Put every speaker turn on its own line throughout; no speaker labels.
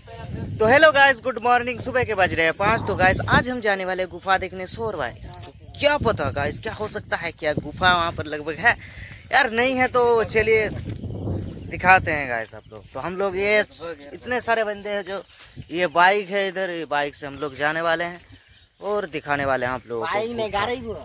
तो hello guys, good morning. सुबह के बज रहे हैं 5। तो गाइस आज हम जाने वाले गुफा देखने सोरवाई। तो क्या पता गाइस क्या हो सकता है, क्या गुफा वहाँ पर लगभग है यार, नहीं है तो चलिए दिखाते हैं गाइस आप लोग। तो हम लोग ये इतने सारे बंदे हैं जो ये बाइक है इधर, ये बाइक से हम लोग जाने वाले हैं और दिखाने वाले हैं आप लोगों को।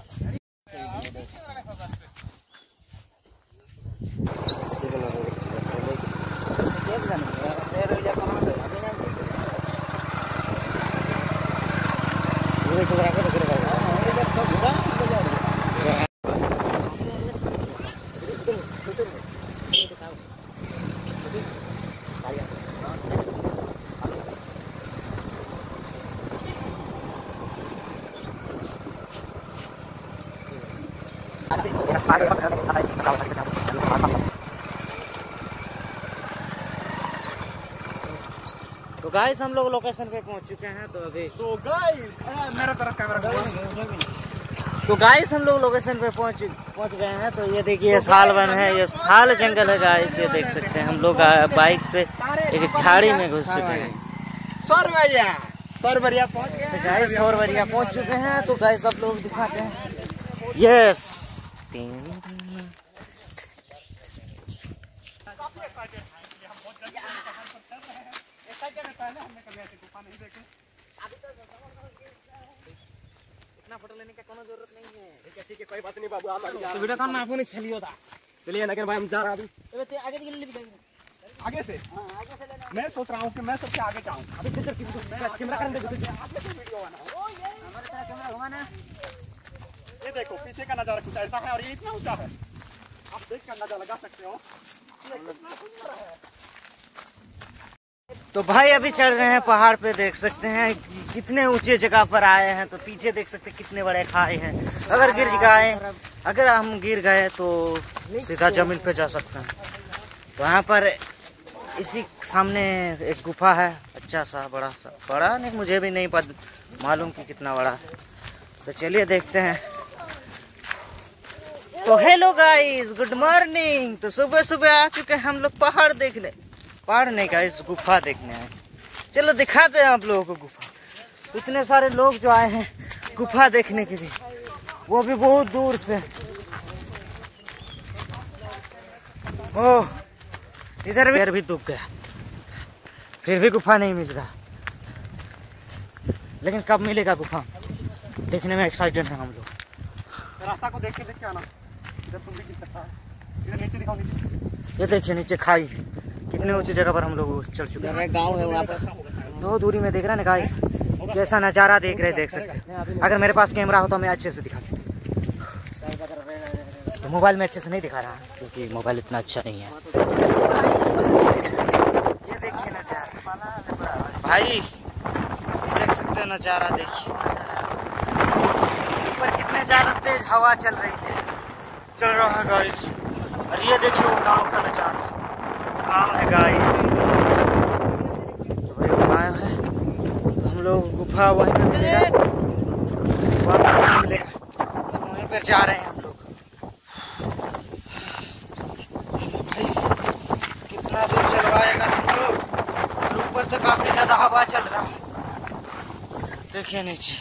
तो गाइस हम लोग लोकेशन पे पहुंच चुके हैं। तो अभी
मेरा तरफ कैमरा।
तो गाइस हम लोग लोकेशन पे पहुंच गए हैं। तो ये देखिए साल वन है, ये साल जंगल है गाइस, ये देख सकते हैं। हम लोग बाइक से एक झाड़ी में घुस चुके हैं।
सौरवरिया पहुंच गए।
तो गाइस सौरवरिया पहुंच चुके हैं। तो गाइस आप लोग दिखाते हैं। यस इतना फोटो लेने का कोनो जरूरत नहीं है।
ठीक है कोई बात नहीं बाबू, तो वीडियो का नाम नहीं छलियो था। चलिए नगर भाई हम जा रहा अभी। आगे से आगे से लेना। मैं सोच रहा हूँ कि मैं सबसे आगे जाऊँ। अभी कैमरा करने दे, आगे से वीडियो बनाओ। ओ ये हमारे तरह कैमरा घुमाना। ये देखो पीछे का नजारा कुछ ऐसा है और ये इतना ऊंचा है, आप देख कर अंदाजा लगा सकते हो ये कितना सुंदर है।
तो भाई अभी चढ़ रहे हैं पहाड़ पे, देख सकते हैं कितने ऊंचे जगह पर आए हैं। तो पीछे देख सकते हैं कितने बड़े खाई हैं। अगर हम गिर गए तो सीधा जमीन पे जा सकते हैं। तो यहाँ पर इसी सामने एक गुफा है, अच्छा सा बड़ा नहीं, मुझे भी नहीं मालूम कि कितना बड़ा है। तो चलिए देखते हैं। तो हेलो गाइस, गुड मॉर्निंग। तो सुबह सुबह आ चुके हैं हम लोग पहाड़ देखने। पहाड़ नहीं गाइस, गुफा देखने आए। चलो दिखाते हैं आप लोगों को गुफा। इतने सारे लोग जो आए हैं गुफा देखने के लिए, वो भी बहुत दूर से। ओह इधर भी डूब गया, फिर भी गुफा नहीं मिल रहा। लेकिन कब मिलेगा गुफा, देखने में एक्साइटेड है हम लोग।
रास्ता को देख के आना। इधर तुम भी गिर सकता है। इधर नीचे दिखाओ, नीचे
ये देखिए नीचे खाई, कितने ऊंची जगह पर हम लोग चल चुके हैं। गाँव है वहाँ पर, तो दूरी में देख रहे हैं ना गाइस, कैसा नज़ारा देख सकते हैं। अगर मेरे पास कैमरा हो तो मैं अच्छे से दिखा दूँ। तो मोबाइल में अच्छे से नहीं दिखा रहा क्योंकि मोबाइल इतना अच्छा नहीं है। ये देखिए नज़ारा भाई, देख सकते हैं नज़ारा। देखिए ऊपर कितने ज़्यादा तेज हवा चल रहा है गाइस। और ये देखिए वो गाँव का नज़ारा, गाँव है गाइस। तो भाई वो गाँव है, तो हम लोग गुफा वहीं पे मिलेगा, तो वहीं पर जा रहे हैं हम लोग। भाई कितना दूर चलवाएगा तुम लोग, और ऊपर तो काफी ज्यादा हवा चल रहा है। देखिए नीचे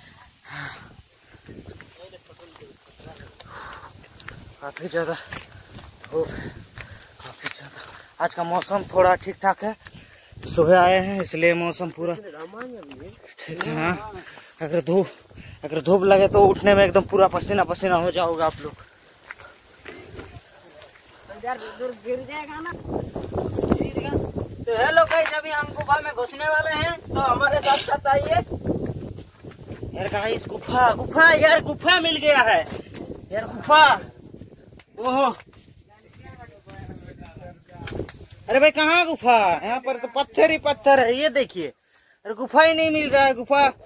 काफी ज्यादा धूप, काफी ज्यादा। आज का मौसम थोड़ा ठीक ठाक है, सुबह आए हैं इसलिए मौसम पूरा ठीक है। हाँ अगर धूप लगे तो उठने में एकदम पूरा पसीना पसीना हो जाओगे आप लोग। गिर जाएगा ना। तो हेलो गाइस, अभी हम गुफा में घुसने वाले हैं, तो हमारे साथ साथ आइए। यार गाइस गुफा यार, गुफा मिल गया है यार, गुफा। ओहो अरे भाई कहाँ गुफा, यहाँ पर तो पत्थर ही पत्थर है। ये देखिए, अरे गुफा ही नहीं मिल रहा है।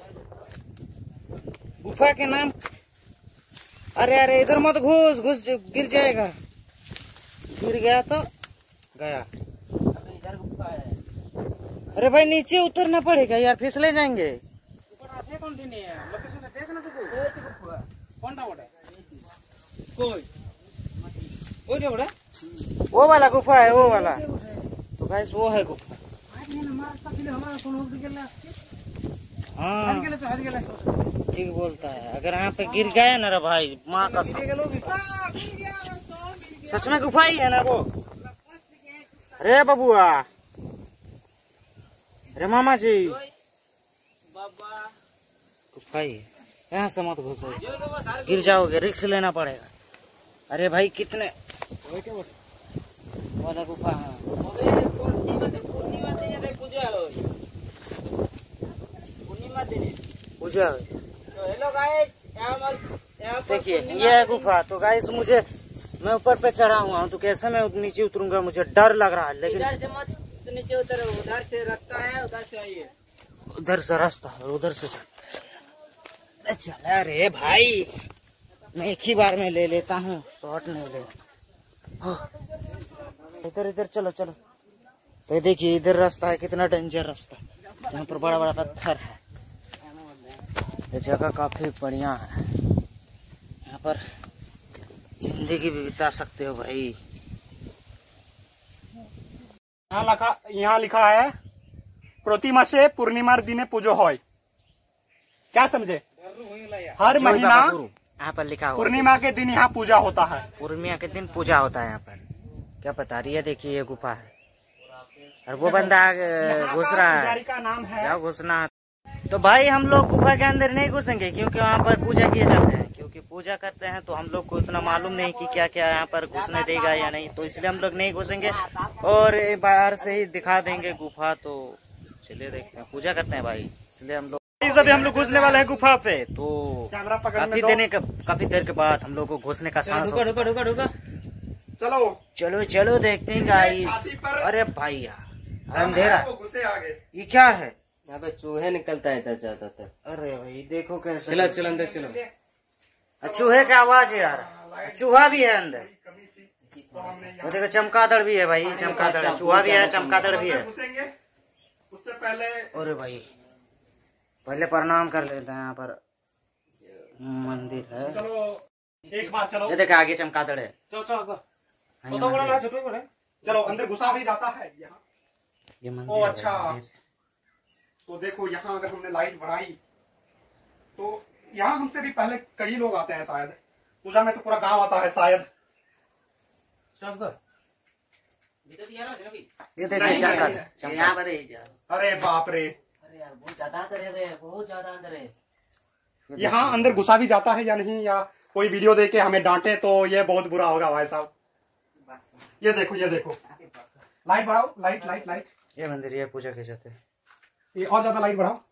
गुफा के नाम, अरे इधर मत घुस गिर जाएगा। गिर गया तो गया। इधर गुफा है। अरे भाई नीचे उतरना पड़ेगा यार, फिसले जाएंगे। वो वाला गुफा है, वो वाला। तो गाइस वो है गुफा। हाँ ठीक बोलता है। अगर यहाँ पे गिर गए ना रे भाई, माँ का सच में गुफा ही है ना वो। अरे बबुआ, अरे मामा जी, गुफा ही है, यहाँ से मत घुसो, गिर जाओगे, रिस्क लेना पड़ेगा। अरे भाई कितने वाला गुफा है। पूजा देखिए ये है गुफा। तो गाइस मुझे, मैं ऊपर पे चढ़ा हुआ हूँ तो कैसे मैं नीचे उतरूंगा, मुझे डर लग रहा है। लेकिन
इधर से मत नीचे उतरो, उधर से रास्ता है, उधर से आइए।
उधर से रास्ता है, उधर से चल। अरे भाई मैं एक ही बार में ले लेता हूँ, शॉर्ट नहीं ले। इधर इधर चलो चलो। तो देखिए इधर रास्ता है, कितना डेंजर रास्ता है। यहाँ पर बड़ा बड़ा पत्थर है। ये जगह काफी बढ़िया है, यहाँ पर जिंदगी भी बिता सकते हो भाई।
यहाँ लिखा है प्रति मासे पूर्णिमार दिने पूजो होय। क्या समझे? हर महीना
यहाँ पर लिखा हुआ
पूर्णिमा के दिन यहाँ पूजा होता है।
पूर्णिमा के दिन पूजा होता है यहाँ पर। क्या बता रही है? देखिए ये गुफा है और वो बंदा घुस रहा है।
पुजारी का नाम है।
जाओ घुसना। तो भाई हम लोग गुफा के अंदर नहीं घुसेंगे, क्योंकि वहाँ पर पूजा किए जाते हैं। क्योंकि पूजा करते हैं तो हम लोग को इतना मालूम नहीं कि क्या क्या यहाँ पर घुसने देगा या नहीं, तो इसलिए हम लोग नहीं घुसेंगे और बाहर से ही दिखा देंगे गुफा। तो चलिए देखते हैं, पूजा करते हैं भाई, इसलिए हम लोग अभी हम लोग घुसने वाले हैं गुफा पे। तो काफी देर के बाद हम लोग को घुसने का सांस।
चलो
चलो चलो देखते हैं गाइस। अरे भाई यार अंधेरा, ये क्या है?
यहाँ पे चूहे निकलता है ज्यादातर।
अरे भाई देखो कैसे।
चलो चलो अंदर चलो।
चूहे का आवाज है यार, चूहा भी है अंदर। वो देखो चमगादड़ भी है भाई, चमगादड़, चूहा भी है, चमगादड़ भी है।
उससे पहले
अरे भाई पहले प्रणाम कर लेते हैं। यहाँ पर मंदिर है।
चलो एक बार चलो।
ये देखो आगे चमगादड़ है।
चलो अंदर घुसा भी जाता है यहाँ।
ये मंदिर।
ओ अच्छा, तो देखो यहाँ अगर हमने लाइट बढ़ाई तो यहाँ हमसे भी पहले कई लोग आते हैं शायद। पूजा में तो पूरा गांव आता है शायद।
ये देखिए चमगादड़।
अरे बाप रे,
अरे यार बहुत ज्यादा अंदर है, बहुत ज्यादा अंदर है।
यहाँ अंदर घुसा भी जाता है या नहीं, या कोई वीडियो देख के हमें डांटे तो ये बहुत बुरा होगा भाई साहब। ये देखो ये देखो, लाइट बढ़ाओ, लाइट लाइट लाइट।
ये मंदिर, ये पूजा के जाते हैं।
ये और ज्यादा लाइट बढ़ाओ।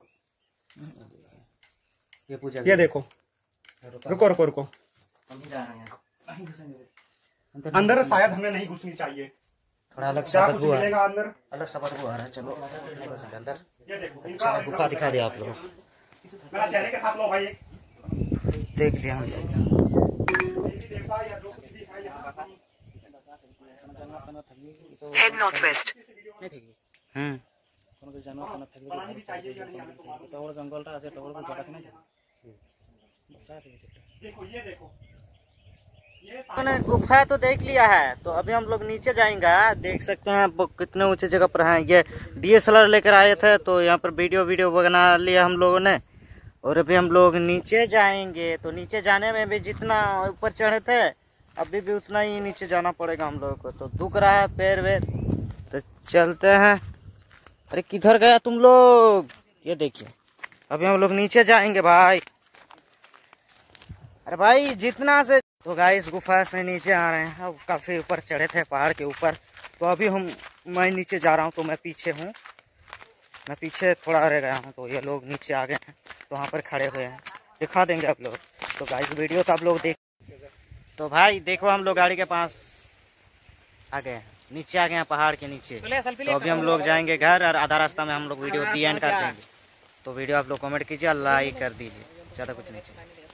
ये पूजा,
ये देखो। रुको रुको रुको,
हम भी जा रहे हैं
अंदर शायद हमें नहीं घुसनी चाहिए।
थोड़ा अलग सा बदबू आ रहा है,
अंदर
अलग सा बदबू आ रहा है। चलो नहीं घुसेंगे अंदर।
ये देखो,
अच्छा गुफा दिखा दिया आप लोग,
मेरा चेहरे के साथ लो भाई।
देख लिया हम लोग।
Head northwest.
देखो ये देखो,
गुफा तो देख लिया है, तो अभी हम लोग नीचे जाएंगे। देख सकते हैं कितने ऊंचे जगह पर हैं। ये DSLR लेकर आए थे तो यहाँ पर वीडियो बना लिया हम लोगों ने। और अभी हम लोग नीचे जाएंगे। तो नीचे जाने में भी जितना ऊपर चढ़े थे अभी भी उतना ही नीचे जाना पड़ेगा हम लोगों को। तो दुख रहा है पैर वेर, तो चलते हैं। अरे किधर गया तुम लोग? ये देखिए अभी हम लोग नीचे जाएंगे भाई। अरे भाई जितना से। तो गाइस गुफा से नीचे आ रहे हैं। अब काफी ऊपर चढ़े थे पहाड़ के ऊपर, तो अभी मैं नीचे जा रहा हूँ। तो मैं पीछे हूँ, मैं पीछे थोड़ा रह गया हूँ। तो ये लोग नीचे आ गए हैं, तो वहाँ पर खड़े हुए हैं, दिखा देंगे आप लोग। तो गाइस वीडियो तो आप लोग देख। तो भाई देखो हम लोग गाड़ी के पास आ गए, नीचे आ गए हैं पहाड़ के नीचे। तो अभी हम लोग जाएंगे घर, और आधा रास्ता में हम लोग वीडियो दी एंड कर देंगे। तो वीडियो आप लोग कमेंट कीजिए, लाइक कर दीजिए, ज़्यादा कुछ नहीं चाहिए।